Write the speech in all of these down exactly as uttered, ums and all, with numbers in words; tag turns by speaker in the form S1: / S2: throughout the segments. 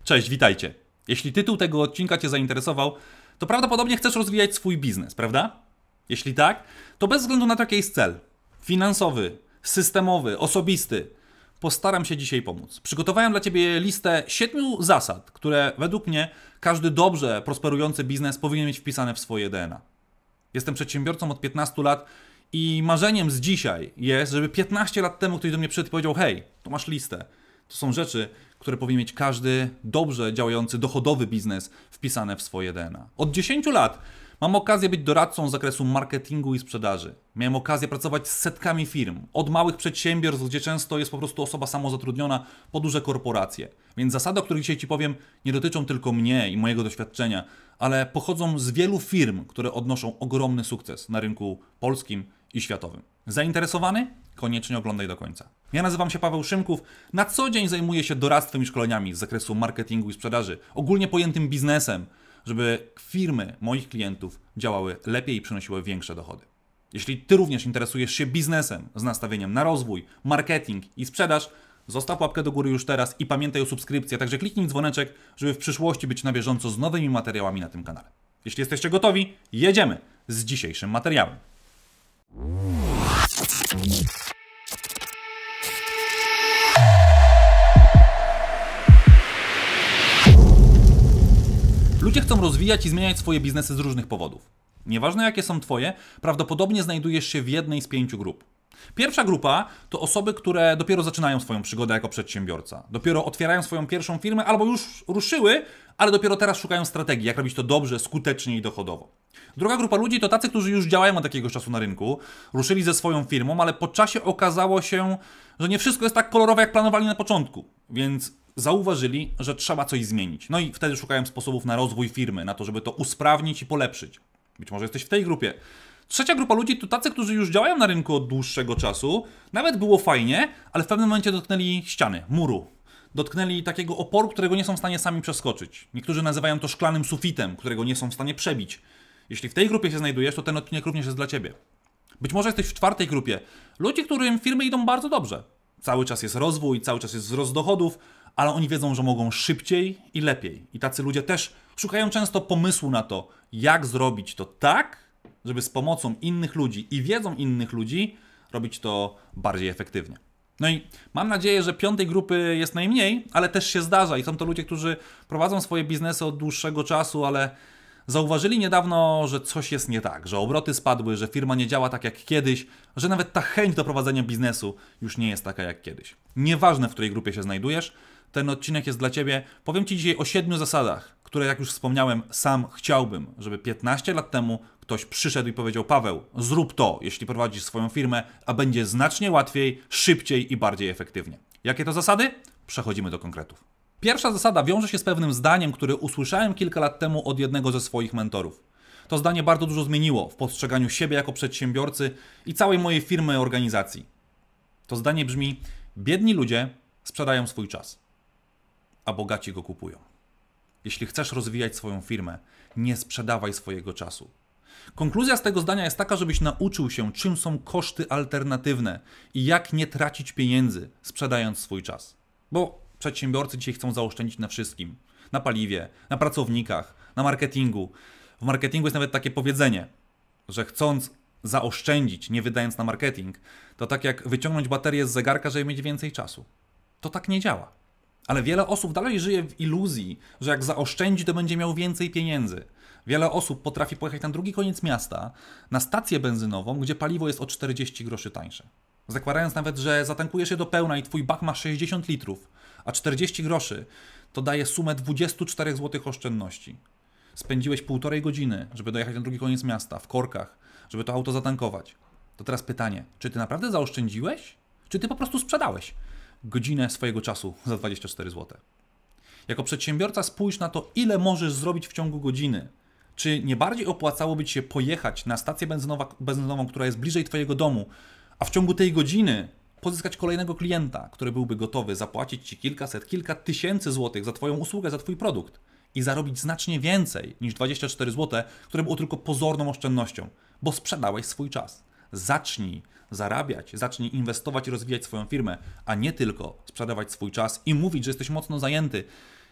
S1: Cześć, witajcie. Jeśli tytuł tego odcinka Cię zainteresował, to prawdopodobnie chcesz rozwijać swój biznes, prawda? Jeśli tak, to bez względu na to, jaki jest cel finansowy, systemowy, osobisty, postaram się dzisiaj pomóc. Przygotowałem dla Ciebie listę siedmiu zasad, które według mnie każdy dobrze prosperujący biznes powinien mieć wpisane w swoje D N A. Jestem przedsiębiorcą od piętnastu lat i marzeniem z dzisiaj jest, żeby piętnaście lat temu ktoś do mnie przyszedł i powiedział: hej, tu masz listę. To są rzeczy, które powinien mieć każdy dobrze działający, dochodowy biznes wpisane w swoje D N A. Od dziesięciu lat mam okazję być doradcą z zakresu marketingu i sprzedaży. Miałem okazję pracować z setkami firm, od małych przedsiębiorstw, gdzie często jest po prostu osoba samozatrudniona, po duże korporacje. Więc zasady, o których dzisiaj Ci powiem, nie dotyczą tylko mnie i mojego doświadczenia, ale pochodzą z wielu firm, które odnoszą ogromny sukces na rynku polskim i światowym. Zainteresowany? Koniecznie oglądaj do końca. Ja nazywam się Paweł Szymków, na co dzień zajmuję się doradztwem i szkoleniami z zakresu marketingu i sprzedaży, ogólnie pojętym biznesem, żeby firmy moich klientów działały lepiej i przynosiły większe dochody. Jeśli Ty również interesujesz się biznesem z nastawieniem na rozwój, marketing i sprzedaż, zostaw łapkę do góry już teraz i pamiętaj o subskrypcji, a także kliknij dzwoneczek, żeby w przyszłości być na bieżąco z nowymi materiałami na tym kanale. Jeśli jesteście gotowi, jedziemy z dzisiejszym materiałem. Ludzie chcą rozwijać i zmieniać swoje biznesy z różnych powodów. Nieważne jakie są Twoje, prawdopodobnie znajdujesz się w jednej z pięciu grup. Pierwsza grupa to osoby, które dopiero zaczynają swoją przygodę jako przedsiębiorca. Dopiero otwierają swoją pierwszą firmę albo już ruszyły, ale dopiero teraz szukają strategii, jak robić to dobrze, skutecznie i dochodowo. Druga grupa ludzi to tacy, którzy już działają od jakiegoś czasu na rynku, ruszyli ze swoją firmą, ale po czasie okazało się, że nie wszystko jest tak kolorowe, jak planowali na początku, więc zauważyli, że trzeba coś zmienić. No i wtedy szukają sposobów na rozwój firmy, na to, żeby to usprawnić i polepszyć. Być może jesteś w tej grupie. Trzecia grupa ludzi to tacy, którzy już działają na rynku od dłuższego czasu. Nawet było fajnie, ale w pewnym momencie dotknęli ściany, muru. Dotknęli takiego oporu, którego nie są w stanie sami przeskoczyć. Niektórzy nazywają to szklanym sufitem, którego nie są w stanie przebić. Jeśli w tej grupie się znajdujesz, to ten odcinek również jest dla Ciebie. Być może jesteś w czwartej grupie. Ludzi, którym firmy idą bardzo dobrze. Cały czas jest rozwój, cały czas jest wzrost dochodów, ale oni wiedzą, że mogą szybciej i lepiej. I tacy ludzie też szukają często pomysłu na to, jak zrobić to tak, żeby z pomocą innych ludzi i wiedzą innych ludzi robić to bardziej efektywnie. No i mam nadzieję, że piątej grupy jest najmniej, ale też się zdarza i są to ludzie, którzy prowadzą swoje biznesy od dłuższego czasu, ale zauważyli niedawno, że coś jest nie tak, że obroty spadły, że firma nie działa tak jak kiedyś, że nawet ta chęć do prowadzenia biznesu już nie jest taka jak kiedyś. Nieważne, w której grupie się znajdujesz, ten odcinek jest dla Ciebie. Powiem Ci dzisiaj o siedmiu zasadach, które, jak już wspomniałem, sam chciałbym, żeby piętnaście lat temu ktoś przyszedł i powiedział: Paweł, zrób to, jeśli prowadzisz swoją firmę, a będzie znacznie łatwiej, szybciej i bardziej efektywnie. Jakie to zasady? Przechodzimy do konkretów. Pierwsza zasada wiąże się z pewnym zdaniem, które usłyszałem kilka lat temu od jednego ze swoich mentorów. To zdanie bardzo dużo zmieniło w postrzeganiu siebie jako przedsiębiorcy i całej mojej firmy, organizacji. To zdanie brzmi: biedni ludzie sprzedają swój czas, a bogaci go kupują. Jeśli chcesz rozwijać swoją firmę, nie sprzedawaj swojego czasu. Konkluzja z tego zdania jest taka, żebyś nauczył się, czym są koszty alternatywne i jak nie tracić pieniędzy, sprzedając swój czas. Bo przedsiębiorcy dzisiaj chcą zaoszczędzić na wszystkim. Na paliwie, na pracownikach, na marketingu. W marketingu jest nawet takie powiedzenie, że chcąc zaoszczędzić, nie wydając na marketing, to tak jak wyciągnąć baterię z zegarka, żeby mieć więcej czasu. To tak nie działa. Ale wiele osób dalej żyje w iluzji, że jak zaoszczędzi, to będzie miał więcej pieniędzy. Wiele osób potrafi pojechać na drugi koniec miasta, na stację benzynową, gdzie paliwo jest o czterdzieści groszy tańsze. Zakładając nawet, że zatankujesz je do pełna i Twój bak ma sześćdziesiąt litrów, a czterdzieści groszy to daje sumę dwadzieścia cztery złote oszczędności. Spędziłeś półtorej godziny, żeby dojechać na drugi koniec miasta, w korkach, żeby to auto zatankować. To teraz pytanie, czy Ty naprawdę zaoszczędziłeś? Czy Ty po prostu sprzedałeś godzinę swojego czasu za dwadzieścia cztery złote? Jako przedsiębiorca spójrz na to, ile możesz zrobić w ciągu godziny. Czy nie bardziej opłacałoby Ci się pojechać na stację benzynowa, benzynową, która jest bliżej Twojego domu, a w ciągu tej godziny pozyskać kolejnego klienta, który byłby gotowy zapłacić Ci kilkaset, kilka tysięcy złotych za Twoją usługę, za Twój produkt i zarobić znacznie więcej niż dwadzieścia cztery złote, które było tylko pozorną oszczędnością, bo sprzedałeś swój czas. Zacznij zarabiać, zacznij inwestować i rozwijać swoją firmę, a nie tylko sprzedawać swój czas i mówić, że jesteś mocno zajęty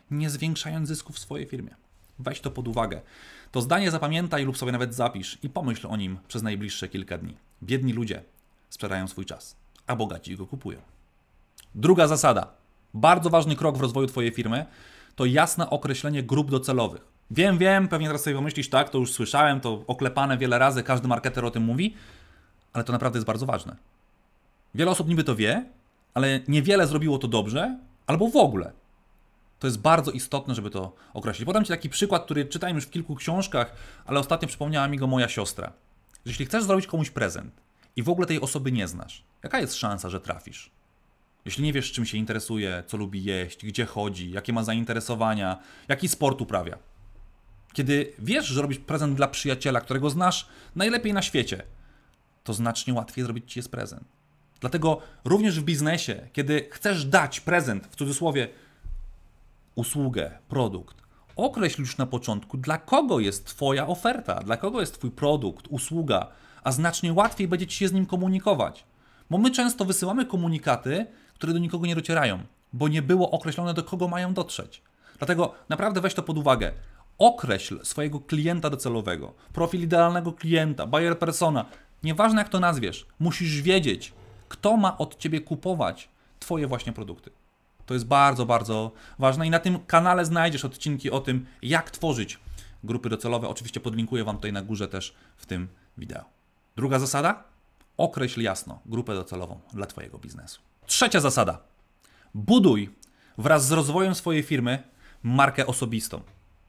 S1: nie zwiększając zysków w swojej firmie. Weź to pod uwagę. To zdanie zapamiętaj lub sobie nawet zapisz i pomyśl o nim przez najbliższe kilka dni. Biedni ludzie sprzedają swój czas, a bogaci go kupują. Druga zasada. Bardzo ważny krok w rozwoju Twojej firmy to jasne określenie grup docelowych. Wiem, wiem, pewnie teraz sobie pomyślisz, tak, to już słyszałem, to oklepane wiele razy, każdy marketer o tym mówi, ale to naprawdę jest bardzo ważne. Wiele osób niby to wie, ale niewiele zrobiło to dobrze, albo w ogóle. To jest bardzo istotne, żeby to określić. Podam Ci taki przykład, który czytałem już w kilku książkach, ale ostatnio przypomniała mi go moja siostra. Jeśli chcesz zrobić komuś prezent i w ogóle tej osoby nie znasz, jaka jest szansa, że trafisz? Jeśli nie wiesz, czym się interesuje, co lubi jeść, gdzie chodzi, jakie ma zainteresowania, jaki sport uprawia. Kiedy wiesz, że robisz prezent dla przyjaciela, którego znasz najlepiej na świecie, to znacznie łatwiej zrobić Ci jest prezent. Dlatego również w biznesie, kiedy chcesz dać prezent, w cudzysłowie, usługę, produkt, określ już na początku, dla kogo jest Twoja oferta, dla kogo jest Twój produkt, usługa, a znacznie łatwiej będzie Ci się z nim komunikować. Bo my często wysyłamy komunikaty, które do nikogo nie docierają, bo nie było określone, do kogo mają dotrzeć. Dlatego naprawdę weź to pod uwagę. Określ swojego klienta docelowego, profil idealnego klienta, buyer persona. Nieważne jak to nazwiesz, musisz wiedzieć, kto ma od Ciebie kupować Twoje właśnie produkty. To jest bardzo, bardzo ważne i na tym kanale znajdziesz odcinki o tym, jak tworzyć grupy docelowe. Oczywiście podlinkuję Wam tutaj na górze też w tym wideo. Druga zasada? Określ jasno grupę docelową dla Twojego biznesu. Trzecia zasada. Buduj wraz z rozwojem swojej firmy markę osobistą.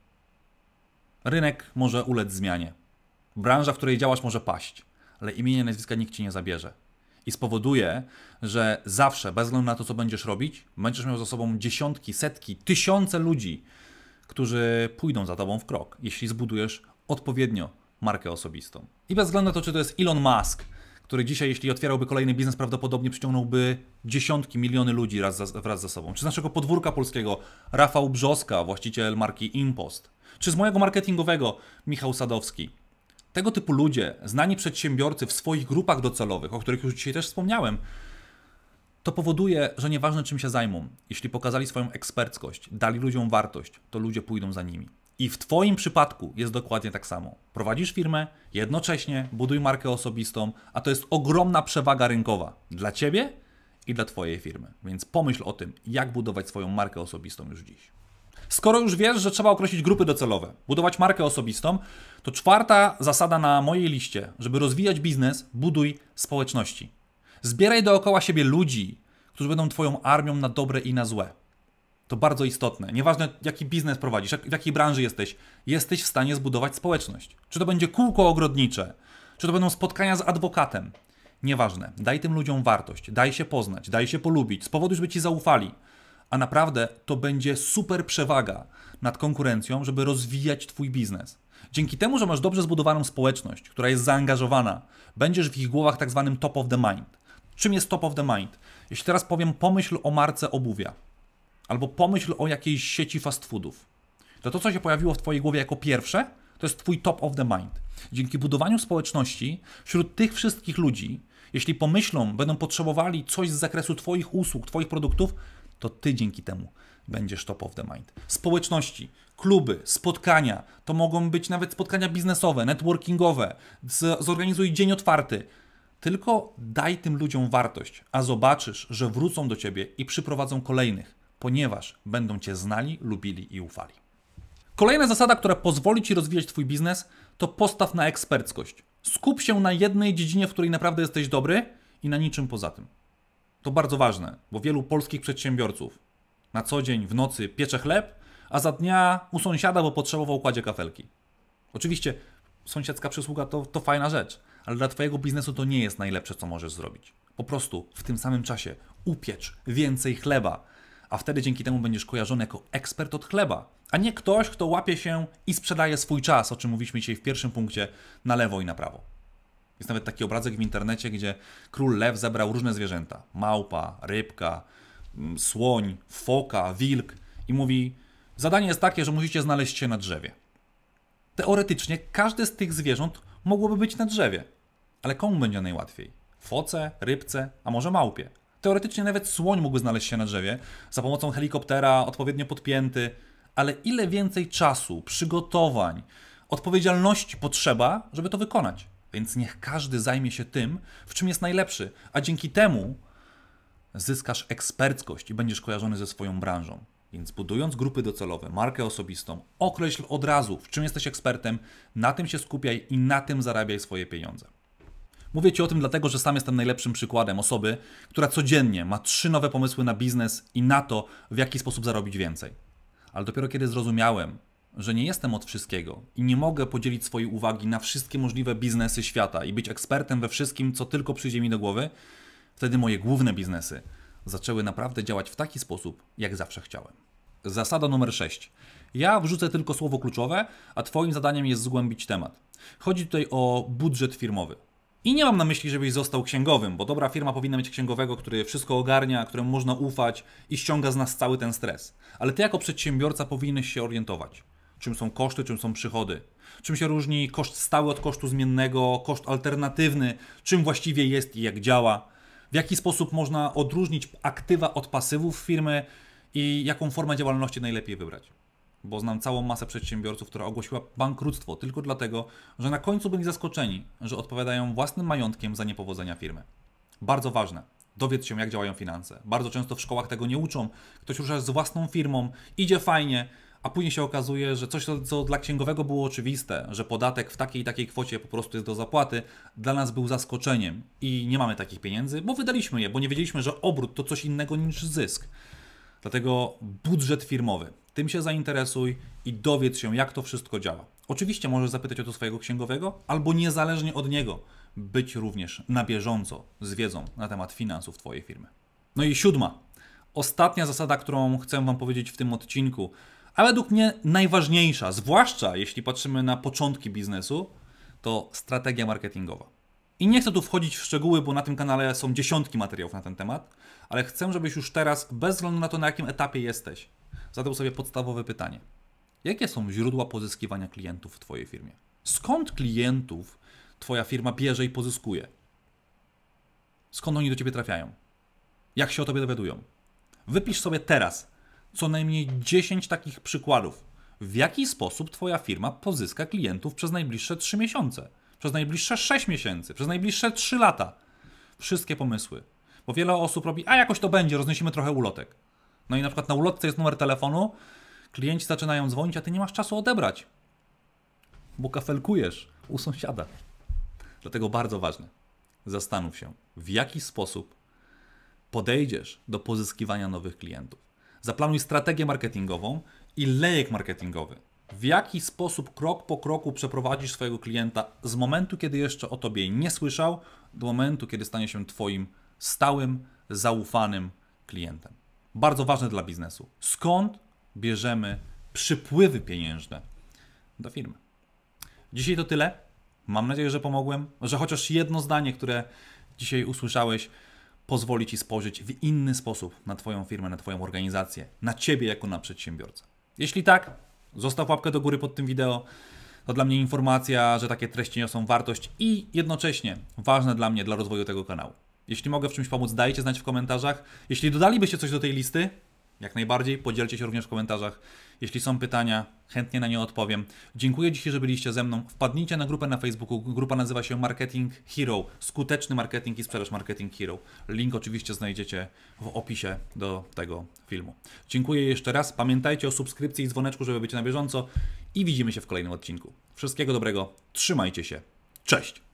S1: Rynek może ulec zmianie. Branża, w której działasz, może paść, ale imienia, nazwiska nikt Ci nie zabierze. I spowoduje, że zawsze, bez względu na to, co będziesz robić, będziesz miał za sobą dziesiątki, setki, tysiące ludzi, którzy pójdą za Tobą w krok, jeśli zbudujesz odpowiednio markę osobistą. I bez względu na to, czy to jest Elon Musk, który dzisiaj, jeśli otwierałby kolejny biznes, prawdopodobnie przyciągnąłby dziesiątki, miliony ludzi wraz za, wraz ze sobą. Czy z naszego podwórka polskiego Rafał Brzoska, właściciel marki Impost. Czy z mojego marketingowego Michał Sadowski. Tego typu ludzie, znani przedsiębiorcy w swoich grupach docelowych, o których już dzisiaj też wspomniałem, to powoduje, że nieważne czym się zajmą, jeśli pokazali swoją eksperckość, dali ludziom wartość, to ludzie pójdą za nimi. I w Twoim przypadku jest dokładnie tak samo. Prowadzisz firmę, jednocześnie buduj markę osobistą, a to jest ogromna przewaga rynkowa dla Ciebie i dla Twojej firmy. Więc pomyśl o tym, jak budować swoją markę osobistą już dziś. Skoro już wiesz, że trzeba określić grupy docelowe, budować markę osobistą, to czwarta zasada na mojej liście, żeby rozwijać biznes, buduj społeczności. Zbieraj dookoła siebie ludzi, którzy będą Twoją armią na dobre i na złe. To bardzo istotne. Nieważne jaki biznes prowadzisz, w jakiej branży jesteś, jesteś w stanie zbudować społeczność. Czy to będzie kółko ogrodnicze, czy to będą spotkania z adwokatem. Nieważne. Daj tym ludziom wartość, daj się poznać, daj się polubić, spowoduj, żeby Ci zaufali. A naprawdę to będzie super przewaga nad konkurencją, żeby rozwijać Twój biznes. Dzięki temu, że masz dobrze zbudowaną społeczność, która jest zaangażowana, będziesz w ich głowach tak zwanym top of the mind. Czym jest top of the mind? Jeśli teraz powiem, pomyśl o marce obuwia, albo pomyśl o jakiejś sieci fast foodów, to to, co się pojawiło w Twojej głowie jako pierwsze, to jest Twój top of the mind. Dzięki budowaniu społeczności wśród tych wszystkich ludzi, jeśli pomyślą, będą potrzebowali coś z zakresu Twoich usług, Twoich produktów, to Ty dzięki temu będziesz top of the mind. Społeczności, kluby, spotkania, to mogą być nawet spotkania biznesowe, networkingowe, z, zorganizuj dzień otwarty. Tylko daj tym ludziom wartość, a zobaczysz, że wrócą do Ciebie i przyprowadzą kolejnych, ponieważ będą Cię znali, lubili i ufali. Kolejna zasada, która pozwoli Ci rozwijać Twój biznes, to postaw na eksperckość. Skup się na jednej dziedzinie, w której naprawdę jesteś dobry i na niczym poza tym. To bardzo ważne, bo wielu polskich przedsiębiorców na co dzień w nocy piecze chleb, a za dnia u sąsiada, bo potrzebował, kładzie kafelki. Oczywiście sąsiedzka przysługa to, to fajna rzecz, ale dla Twojego biznesu to nie jest najlepsze, co możesz zrobić. Po prostu w tym samym czasie upiecz więcej chleba, a wtedy dzięki temu będziesz kojarzony jako ekspert od chleba, a nie ktoś, kto łapie się i sprzedaje swój czas, o czym mówiliśmy dzisiaj w pierwszym punkcie, na lewo i na prawo. Jest nawet taki obrazek w internecie, gdzie król lew zebrał różne zwierzęta. Małpa, rybka, słoń, foka, wilk i mówi: zadanie jest takie, że musicie znaleźć się na drzewie. Teoretycznie każde z tych zwierząt mogłoby być na drzewie. Ale komu będzie najłatwiej? Foce, rybce, a może małpie? Teoretycznie nawet słoń mógłby znaleźć się na drzewie za pomocą helikoptera, odpowiednio podpięty, ale ile więcej czasu, przygotowań, odpowiedzialności potrzeba, żeby to wykonać. Więc niech każdy zajmie się tym, w czym jest najlepszy, a dzięki temu zyskasz eksperckość i będziesz kojarzony ze swoją branżą. Więc budując grupy docelowe, markę osobistą, określ od razu, w czym jesteś ekspertem, na tym się skupiaj i na tym zarabiaj swoje pieniądze. Mówię Ci o tym dlatego, że sam jestem najlepszym przykładem osoby, która codziennie ma trzy nowe pomysły na biznes i na to, w jaki sposób zarobić więcej. Ale dopiero kiedy zrozumiałem, że nie jestem od wszystkiego i nie mogę podzielić swojej uwagi na wszystkie możliwe biznesy świata i być ekspertem we wszystkim, co tylko przyjdzie mi do głowy, wtedy moje główne biznesy zaczęły naprawdę działać w taki sposób, jak zawsze chciałem. Zasada numer sześć. Ja wrzucę tylko słowo kluczowe, a Twoim zadaniem jest zgłębić temat. Chodzi tutaj o budżet firmowy. I nie mam na myśli, żebyś został księgowym, bo dobra firma powinna mieć księgowego, który wszystko ogarnia, któremu można ufać i ściąga z nas cały ten stres. Ale Ty jako przedsiębiorca powinieneś się orientować. Czym są koszty, czym są przychody. Czym się różni koszt stały od kosztu zmiennego, koszt alternatywny, czym właściwie jest i jak działa. W jaki sposób można odróżnić aktywa od pasywów firmy i jaką formę działalności najlepiej wybrać. Bo znam całą masę przedsiębiorców, która ogłosiła bankructwo tylko dlatego, że na końcu byli zaskoczeni, że odpowiadają własnym majątkiem za niepowodzenia firmy. Bardzo ważne. Dowiedz się, jak działają finanse. Bardzo często w szkołach tego nie uczą. Ktoś rusza z własną firmą, idzie fajnie, a później się okazuje, że coś, co dla księgowego było oczywiste, że podatek w takiej i takiej kwocie po prostu jest do zapłaty, dla nas był zaskoczeniem i nie mamy takich pieniędzy, bo wydaliśmy je, bo nie wiedzieliśmy, że obrót to coś innego niż zysk. Dlatego budżet firmowy. Tym się zainteresuj i dowiedz się, jak to wszystko działa. Oczywiście możesz zapytać o to swojego księgowego, albo niezależnie od niego być również na bieżąco z wiedzą na temat finansów Twojej firmy. No i siódma. Ostatnia zasada, którą chcę Wam powiedzieć w tym odcinku, a według mnie najważniejsza, zwłaszcza jeśli patrzymy na początki biznesu, to strategia marketingowa. I nie chcę tu wchodzić w szczegóły, bo na tym kanale są dziesiątki materiałów na ten temat, ale chcę, żebyś już teraz, bez względu na to, na jakim etapie jesteś, zadał sobie podstawowe pytanie. Jakie są źródła pozyskiwania klientów w Twojej firmie? Skąd klientów Twoja firma bierze i pozyskuje? Skąd oni do Ciebie trafiają? Jak się o Tobie dowiadują? Wypisz sobie teraz co najmniej dziesięć takich przykładów, w jaki sposób Twoja firma pozyska klientów przez najbliższe trzy miesiące, przez najbliższe sześć miesięcy, przez najbliższe trzy lata. Wszystkie pomysły. Bo wiele osób robi, a jakoś to będzie, rozniesiemy trochę ulotek. No i na przykład na ulotce jest numer telefonu, klienci zaczynają dzwonić, a Ty nie masz czasu odebrać, bo kafelkujesz u sąsiada. Dlatego bardzo ważne, zastanów się, w jaki sposób podejdziesz do pozyskiwania nowych klientów. Zaplanuj strategię marketingową i lejek marketingowy. W jaki sposób krok po kroku przeprowadzisz swojego klienta z momentu, kiedy jeszcze o Tobie nie słyszał, do momentu, kiedy stanie się Twoim stałym, zaufanym klientem. Bardzo ważne dla biznesu. Skąd bierzemy przypływy pieniężne do firmy? Dzisiaj to tyle. Mam nadzieję, że pomogłem, że chociaż jedno zdanie, które dzisiaj usłyszałeś, pozwoli Ci spojrzeć w inny sposób na Twoją firmę, na Twoją organizację, na Ciebie jako na przedsiębiorcę. Jeśli tak, zostaw łapkę do góry pod tym wideo. To dla mnie informacja, że takie treści niosą wartość i jednocześnie ważne dla mnie, dla rozwoju tego kanału. Jeśli mogę w czymś pomóc, dajcie znać w komentarzach. Jeśli dodalibyście coś do tej listy, jak najbardziej, podzielcie się również w komentarzach. Jeśli są pytania, chętnie na nie odpowiem. Dziękuję dzisiaj, że byliście ze mną. Wpadnijcie na grupę na Facebooku. Grupa nazywa się Marketing Hero. Skuteczny marketing i sprzedaż Marketing Hero. Link oczywiście znajdziecie w opisie do tego filmu. Dziękuję jeszcze raz. Pamiętajcie o subskrypcji i dzwoneczku, żeby być na bieżąco. I widzimy się w kolejnym odcinku. Wszystkiego dobrego. Trzymajcie się. Cześć!